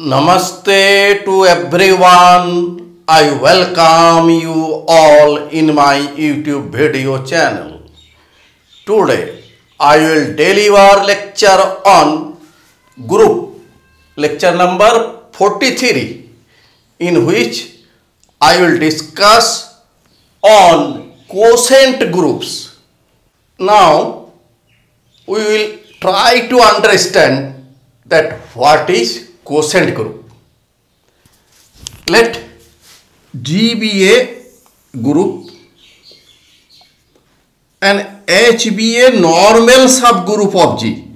Namaste to everyone. I welcome you all in my YouTube video channel. Today I will deliver lecture on group, lecture number 43, in which I will discuss on quotient groups. Now we will try to understand that what is quotient group. Let G be a group and H be a normal subgroup of G.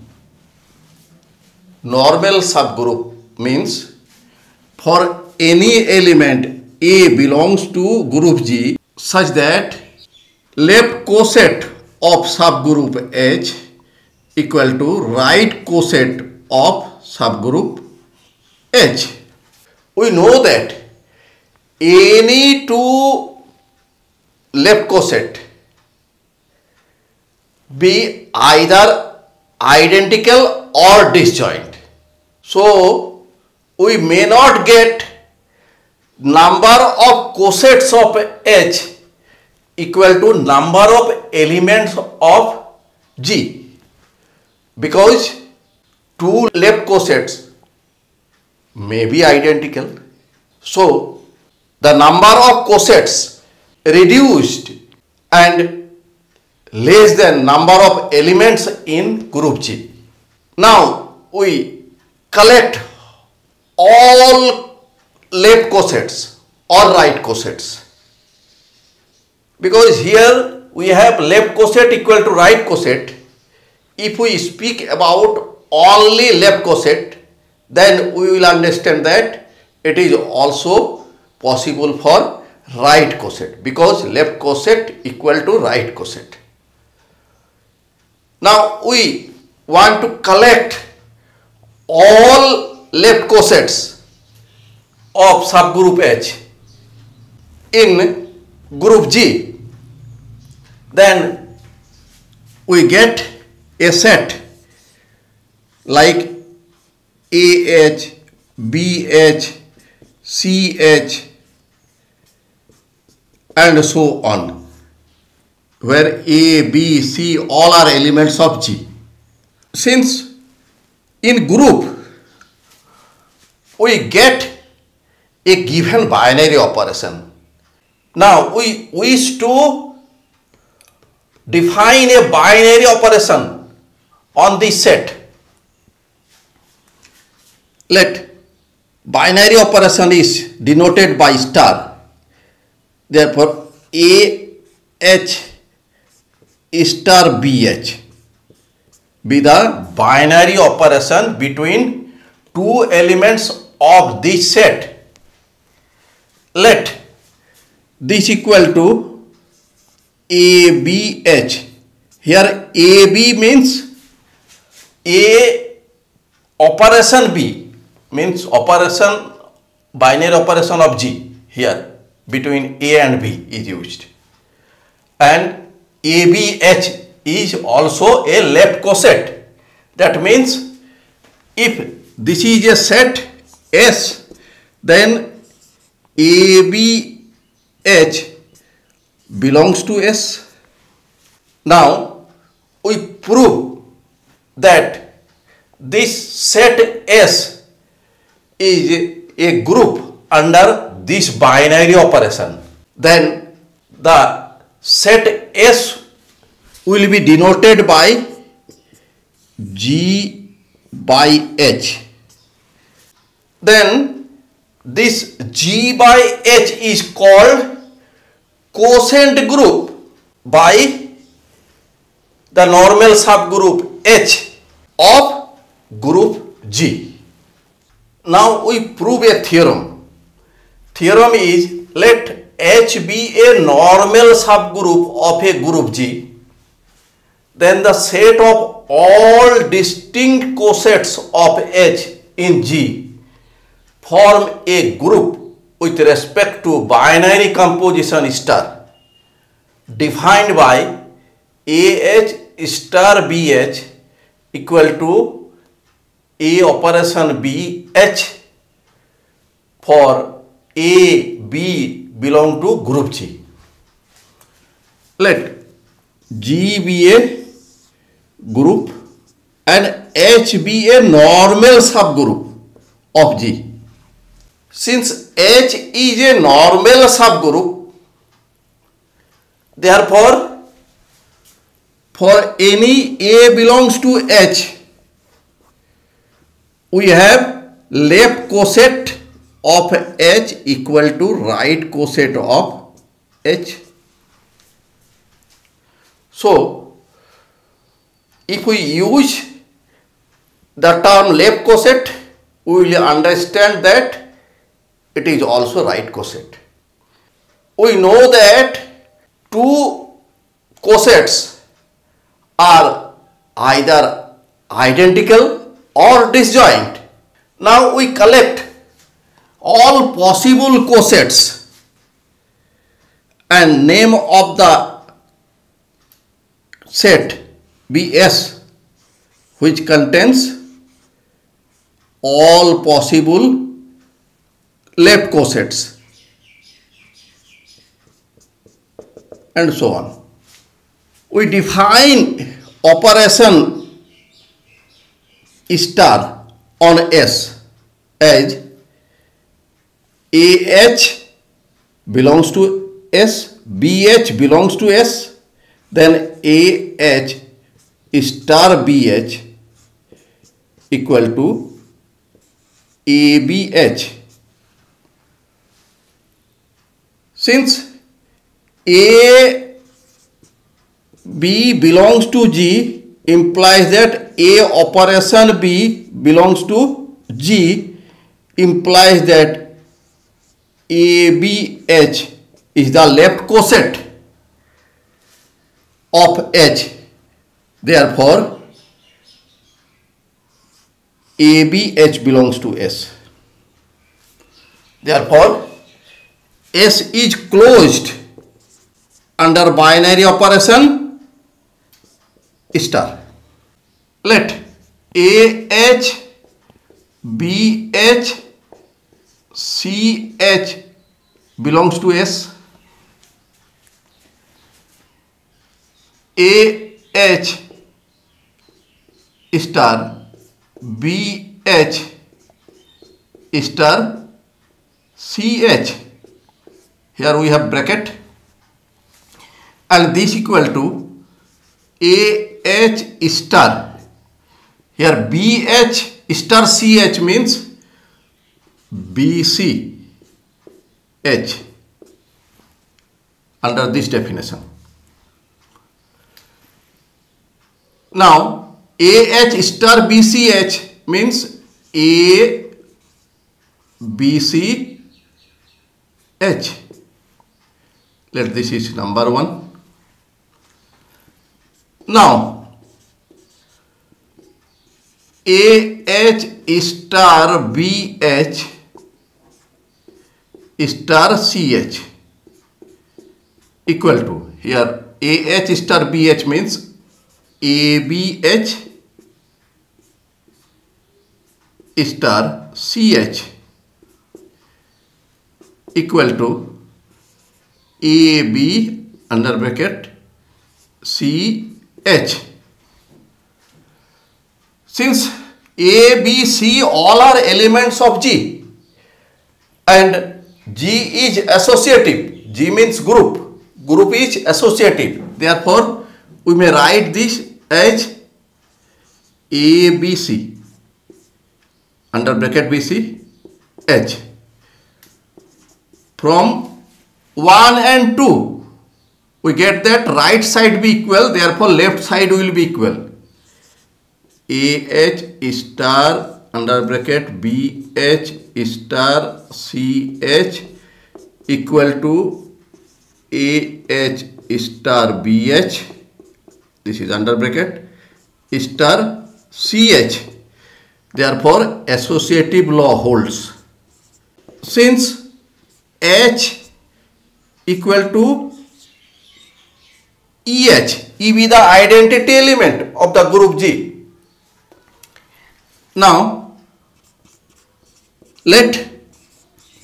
Normal subgroup means for any element A belongs to group G such that left coset of subgroup H equal to right coset of subgroup H. We know that any two left coset be either identical or disjoint. So we may not get number of cosets of H equal to number of elements of G, because two left cosets may be identical. So the number of cosets reduced and less than number of elements in group G. Now we collect all left cosets or right cosets, because here we have left coset equal to right coset. If we speak about only left coset, then we will understand that it is also possible for right coset, because left coset equal to right coset. Now we want to collect all left cosets of subgroup H in group G. Then we get a set like AH, BH, CH and so on, where A, B, C all are elements of G. Since in group we get a given binary operation, now we wish to define a binary operation on this set. Let binary operation is denoted by star. Therefore, AH star BH be the binary operation between two elements of this set. Let this equal to ABH. Here AB means A operation B, means operation, binary operation of G here between A and B is used, and ABH is also a left coset. That means if this is a set S, then ABH belongs to S. Now we prove that this set S is a group under this binary operation. Then the set S will be denoted by G by H. Then this G by H is called quotient group by the normal subgroup H of group G. Now we prove a theorem. Theorem is, let H be a normal subgroup of a group G, then the set of all distinct cosets of H in G form a group with respect to binary composition star defined by AH star BH equal to A operation B H for A, B belong to group G. Let G be a group and H be a normal subgroup of G. Since H is a normal subgroup, therefore for any A belongs to H, we have left coset of H equal to right coset of H. So, if we use the term left coset, we will understand that it is also right coset. We know that two cosets are either identical or disjoint. Now we collect all possible cosets and name of the set be S, which contains all possible left cosets and so on. We define operation star on S as AH belongs to S, BH belongs to S, then AH star BH equal to ABH. Since A, B belongs to G implies that A operation B belongs to G implies that ABH is the left coset of H. Therefore, ABH belongs to S. Therefore, S is closed under binary operation star. Let AH, BH, CH belongs to S. AH star BH star CH. Here we have bracket and this equal to AH star. Here BH star CH means BC H under this definition. Now AH star BCH means A BC H. Let this is number 1. Now AH star BH star CH equal to, here AH star BH means ABH star CH equal to AB under bracket CH. Since A, B, C all are elements of G and G is associative, G means group, group is associative, therefore we may write this as ABC under bracket BC H. From 1 and 2 we get that right side be equal, therefore left side will be equal. AH star under bracket BH star CH equal to AH star BH, this is under bracket, star CH. Therefore associative law holds. Since H equal to EH, E be the identity element of the group G. Now let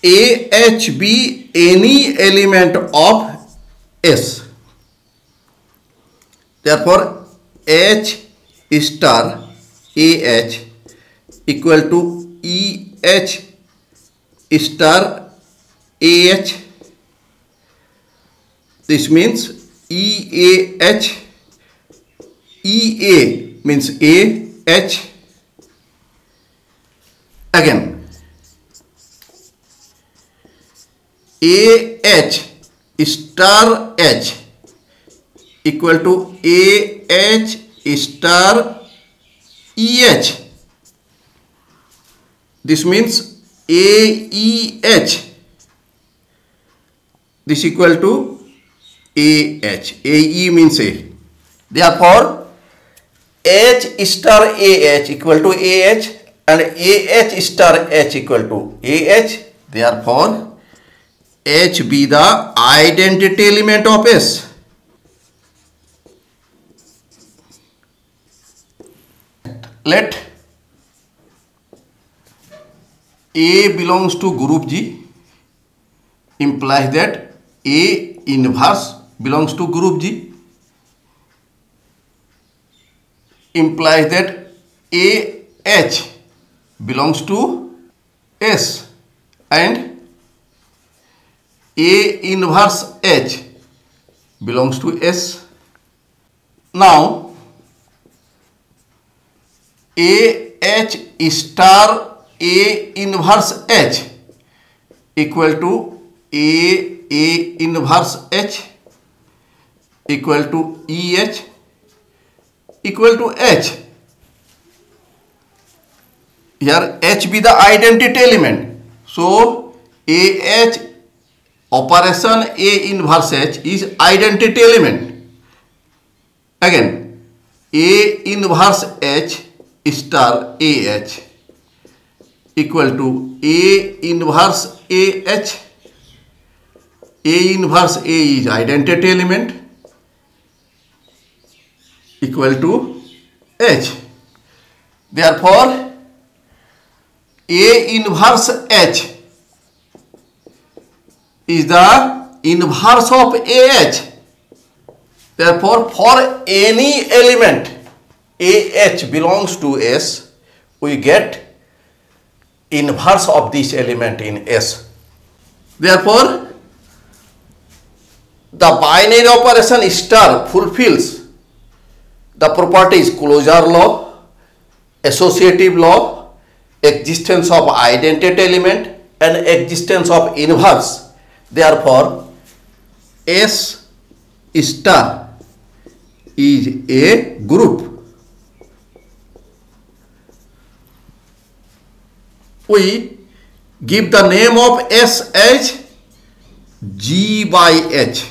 AH be any element of S. Therefore, H star AH equal to EH star AH. This means EAH, EA means AH. Again, AH star H equal to AH star EH. This means AEH. This equal to AH. AE means A. Therefore, H star AH equal to AH and AH star H equal to AH. Therefore, H be the identity element of S. Let A belongs to group G implies that A inverse belongs to group G, implies that AH belongs to S and A inverse H belongs to S. Now AH star A inverse H equal to A inverse H equal to EH equal to H. Here H be the identity element. So AH operation A inverse H is identity element. Again, A inverse H star AH equal to A inverse AH. A inverse A is identity element equal to H. Therefore, A inverse H is the inverse of AH. Therefore, for any element AH belongs to S, we get inverse of this element in S. Therefore, the binary operation star fulfills the properties closure law, associative law, existence of identity element and existence of inverse. Therefore, S star is a group. We give the name of S as G by H.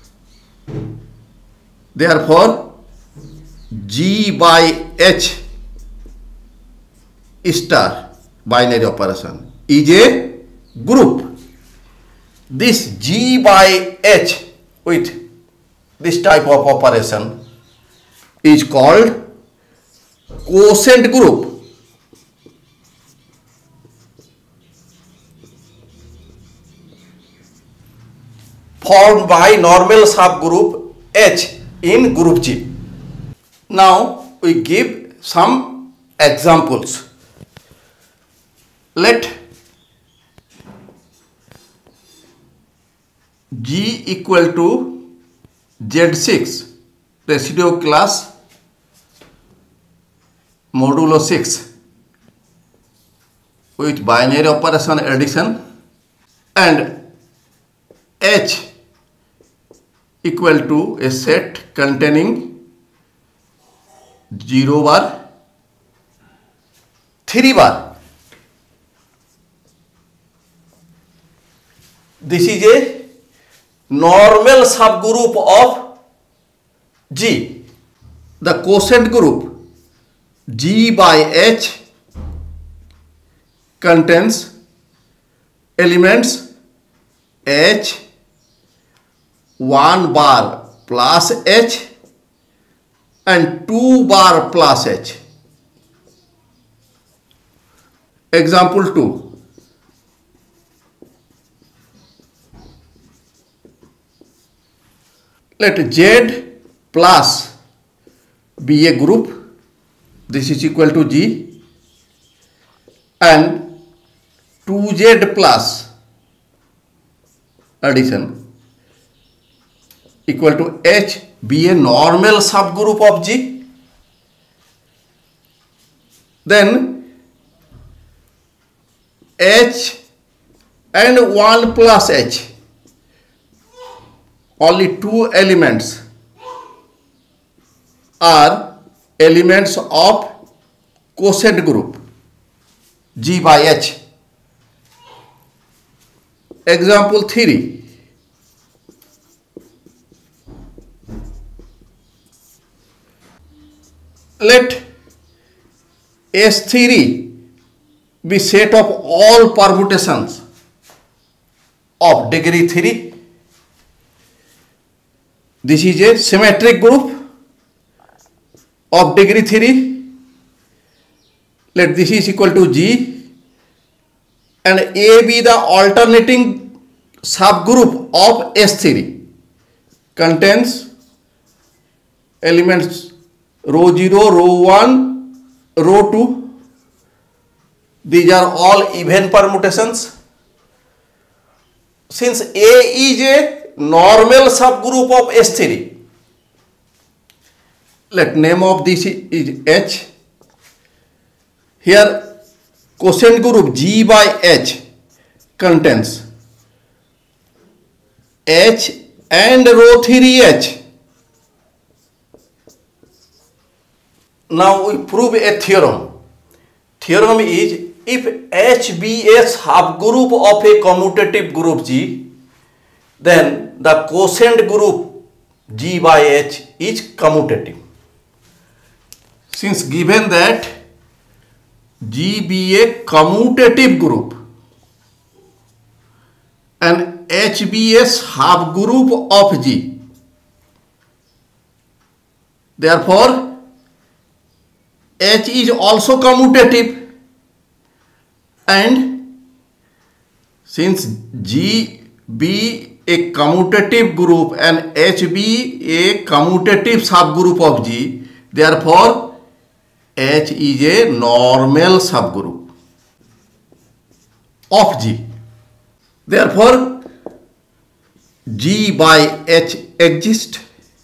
Therefore, G by H star binary operation is a group. This G by H with this type of operation is called quotient group. Formed by normal subgroup H in group G. Now we give some examples. Let G equal to Z6 residue class modulo 6 with binary operation addition and H equal to a set containing 0 bar, 3 bar. This is a normal subgroup of G. The quotient group G by H contains elements H, 1 bar plus H and 2 bar plus H. Example 2. Let Z plus be a group. This is equal to G, and 2Z plus addition equal to H be a normal subgroup of G. Then H and 1 plus H, only two elements are elements of quotient group G by H. Example 3. Let S3 be set of all permutations of degree 3. This is a symmetric group of degree 3. Let this is equal to G, and A be the alternating subgroup of S3, contains elements row 0, row 1, row 2. These are all even permutations. Since A is a normal subgroup of S3, let name of this is H. Here quotient group G by H contains H and row 3H. Now we prove a theorem. Theorem is, if H be a subgroup of a commutative group G, then the quotient group G by H is commutative. Since given that G be a commutative group and H be a subgroup of G, therefore H is also commutative, and since G be a commutative group and H be a commutative subgroup of G, therefore H is a normal subgroup of G. Therefore G by H exists.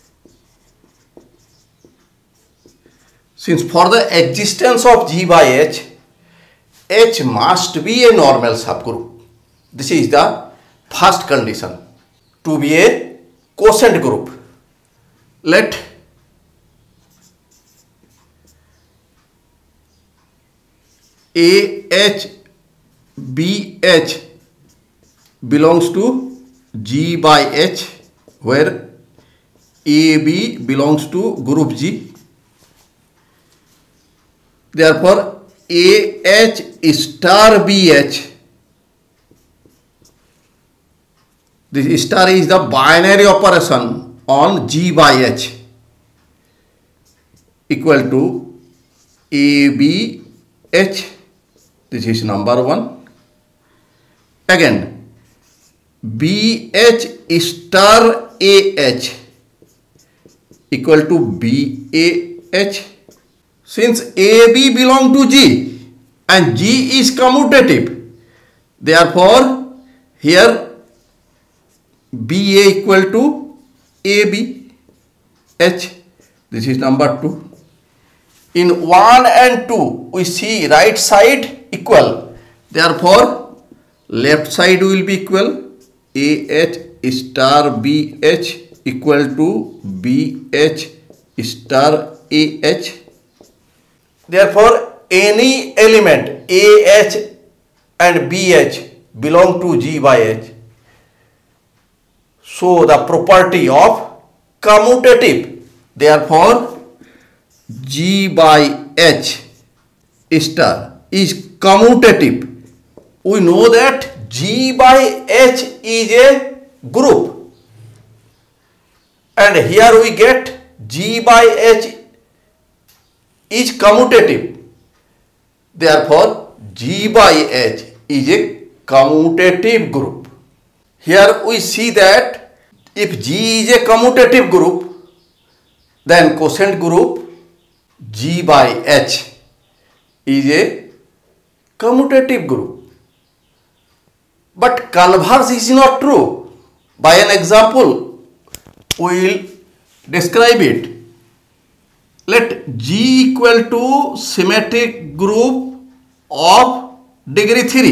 Since for the existence of G by H, H must be a normal subgroup. This is the first condition to be a quotient group. Let AH BH belongs to G by H, where AB belongs to group G. Therefore AH star BH, this star is the binary operation on G by H, equal to ABH. This is number 1. Again BH star AH equal to BAH. Since AB belong to G and G is commutative, therefore here BA equal to ABH. This is number 2. In 1 and 2 we see right side equal, therefore left side will be equal. AH star BH equal to BH star AH. Therefore any element AH and BH belong to G by H. So the property of commutative. Therefore G by H star is commutative. We know that G by H is a group, and here we get G by H is commutative. Therefore G by H is a commutative group. Here we see that If G is a commutative group, then quotient group G by H is a commutative group. But converse is not true. By an example, we will describe it. Let G equal to symmetric group of degree 3.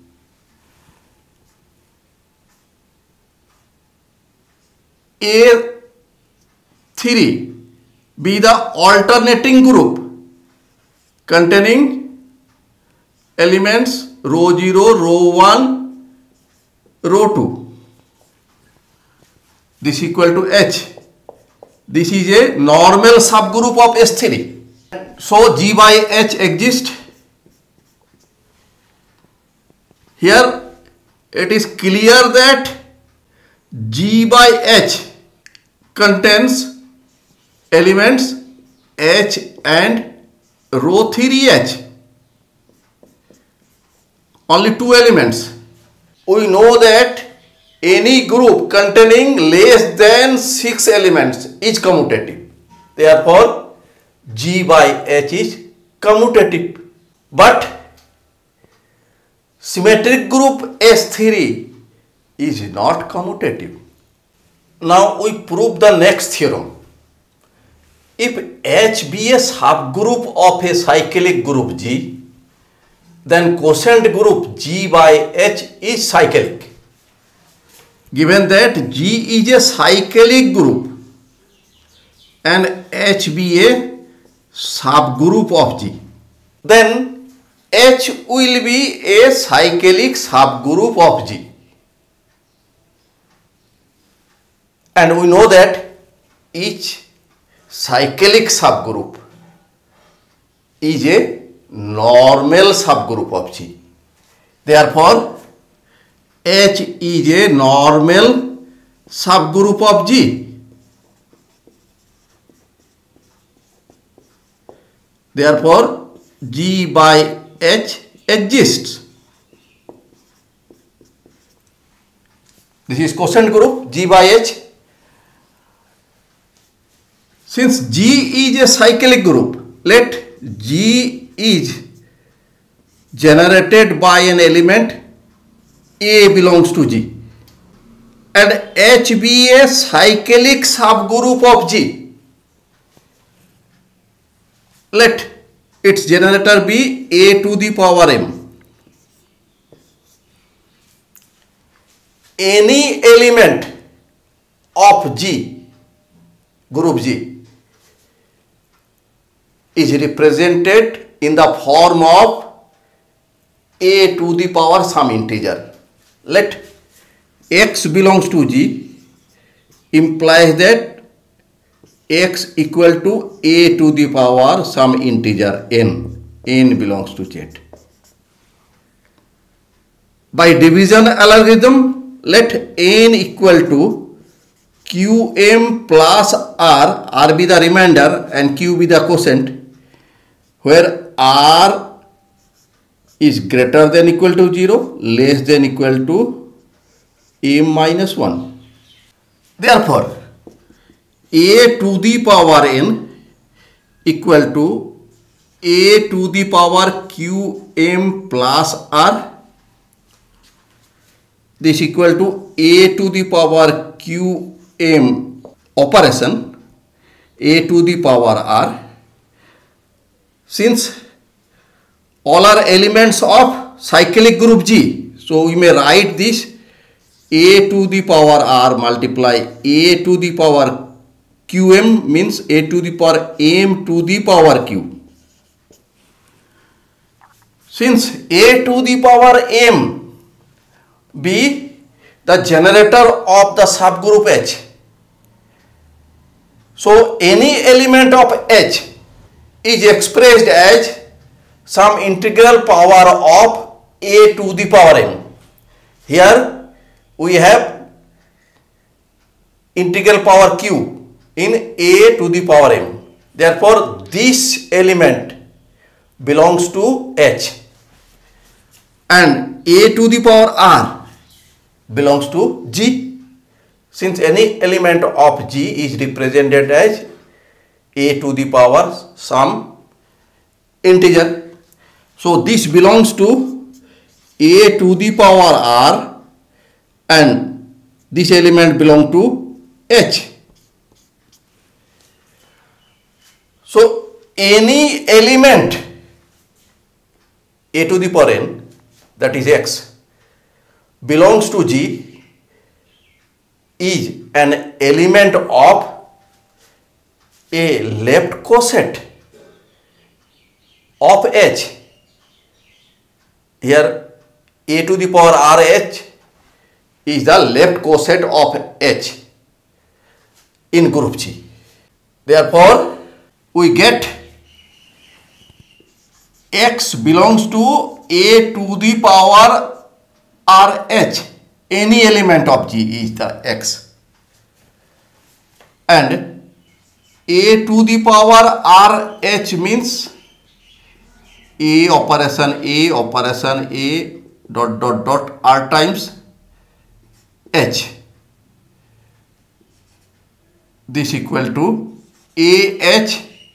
A3 be the alternating group containing elements row 0, row 1, row 2. This equal to H. This is a normal subgroup of S3. So G by H exists. Here it is clear that G by H contains elements H and row 3H. Only 2 elements. We know that any group containing less than 6 elements is commutative. Therefore, G by H is commutative. But symmetric group S3 is not commutative. Now we prove the next theorem. If H be a subgroup of a cyclic group G, then quotient group G by H is cyclic. Given that G is a cyclic group and H be a subgroup of G, then H will be a cyclic subgroup of G. And we know that each cyclic subgroup is a normal subgroup of G. Therefore, H is a normal subgroup of G. Therefore, G by H exists. This is quotient group G by H. Since G is a cyclic group, let G is generated by an element A belongs to G and H be a cyclic subgroup of G. Let its generator be A to the power M. Any element of G, group G, is represented in the form of A to the power some integer. Let X belongs to G implies that X equal to A to the power some integer N. N belongs to Z. By division algorithm, let N equal to Qm plus R be the remainder and Q be the quotient, where R is greater than equal to 0, less than equal to M minus 1. Therefore, A to the power N equal to A to the power Qm plus R. This equal to A to the power Qm operation A to the power R. Since all are elements of cyclic group G, so we may write this A to the power R multiply A to the power Qm means A to the power M to the power Q. Since A to the power M be the generator of the subgroup H, so any element of H is expressed as some integral power of A to the power M. Here we have integral power Q in A to the power M. Therefore, this element belongs to H and A to the power R belongs to G. since any element of G is represented as a to the power some integer. So this belongs to a to the power r and this element belongs to h. So any element a to the power n, that is x, belongs to G is an element of a left coset of H. Here a to the power RH is the left coset of H in group G. Therefore, we get x belongs to a to the power RH. Any element of G is the x, and a to the power RH means a operation a dot dot dot r times h. This equal to ah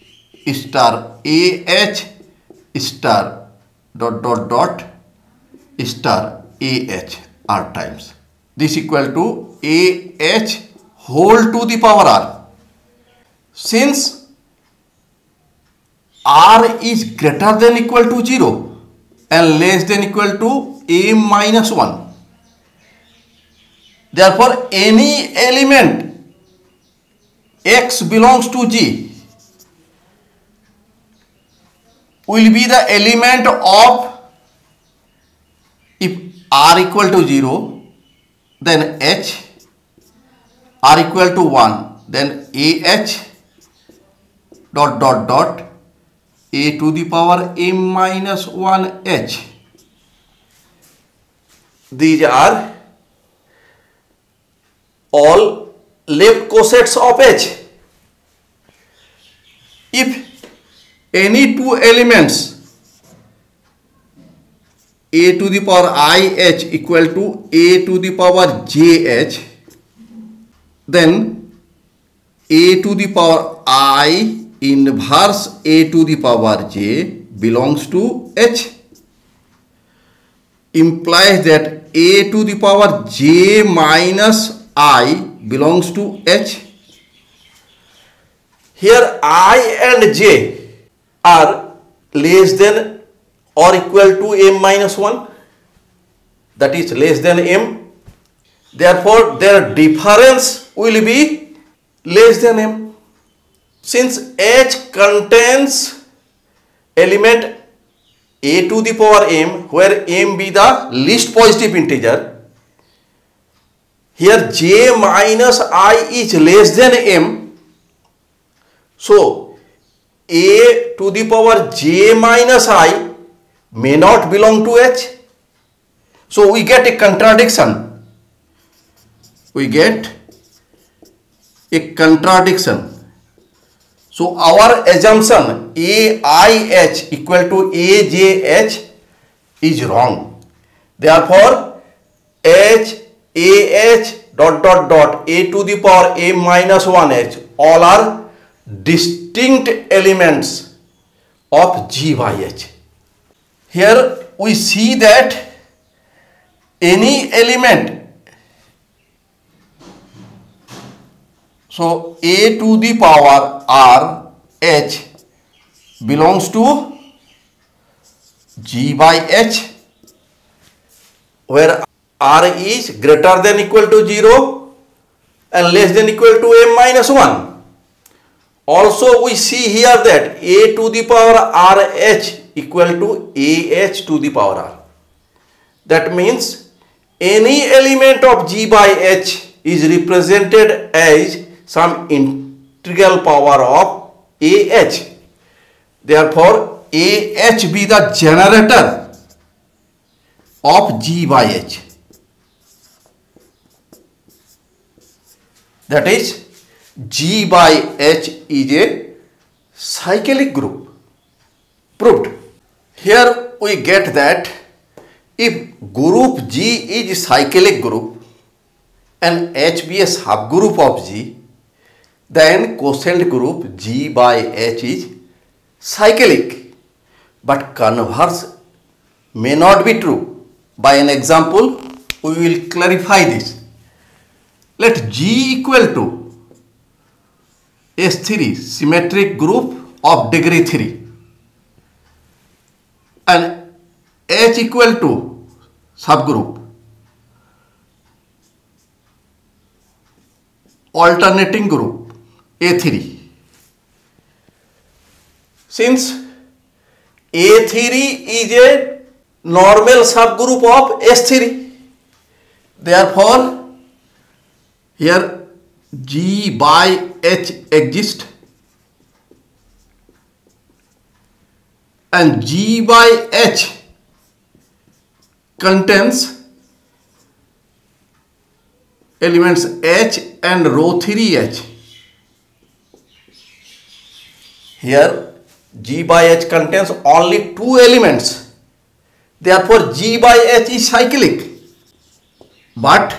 star dot dot dot star ah r times. This equal to ah whole to the power r. Since r is greater than equal to 0 and less than equal to a minus 1, therefore any element x belongs to G will be the element of, if r equal to 0 then h, r equal to 1 then ah dot dot dot a to the power a minus 1 h. These are all left cosets of H. If any two elements a to the power ih equal to a to the power jh, then a to the power I inverse a to the power j belongs to H, implies that a to the power j minus I belongs to H. Here I and j are less than or equal to m minus 1, that is less than m. Therefore, their difference will be less than m. Since H contains element a to the power m, where m be the least positive integer, here j minus I is less than m. So, a to the power j minus I may not belong to H. So, we get a contradiction. So, our assumption AIH equal to AJH is wrong. Therefore, H, AH dot dot dot a to the power a minus 1h all are distinct elements of G by H. Here we see that any element, so a to the power r h belongs to G by H, where r is greater than equal to 0 and less than equal to m minus 1. Also we see here that a to the power rh equal to ah to the power r. That means any element of G by H is represented as some integral power of ah. Therefore, ah be the generator of G by H. That is, G by H is a cyclic group. Proved. Here we get that if group G is cyclic group, and H be a subgroup of G, then quotient group G by H is cyclic. But converse may not be true. By an example, we will clarify this. Let G equal to S3 symmetric group of degree 3 and H equal to subgroup alternating group A3. Since A3 is a normal subgroup of S3, therefore here G by H exists and G by H contains elements H and row 3H. Here G by H contains only two elements. Therefore G by H is cyclic. But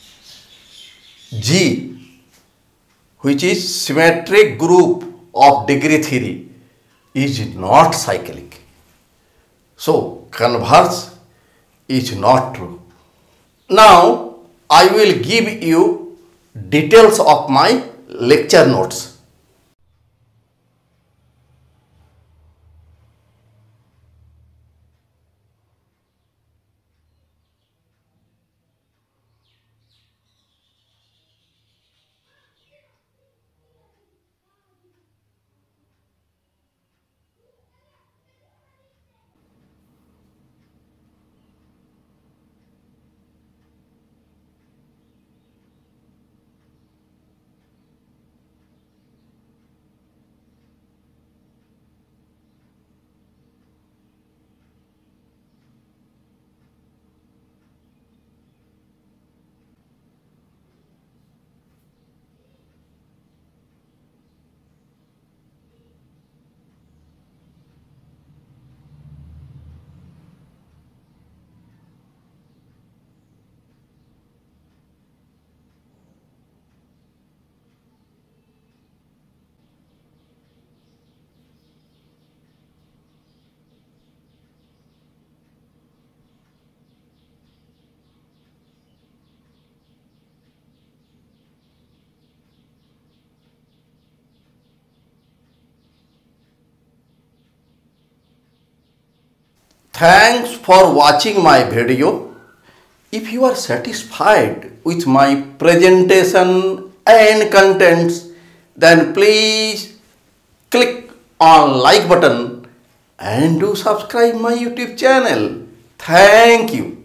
G, which is symmetric group of degree 3, is not cyclic. So converse is not true. Now I will give you details of my lecture notes. Thanks for watching my video. If you are satisfied with my presentation and contents, then please click on like button and do subscribe my YouTube channel. Thank you.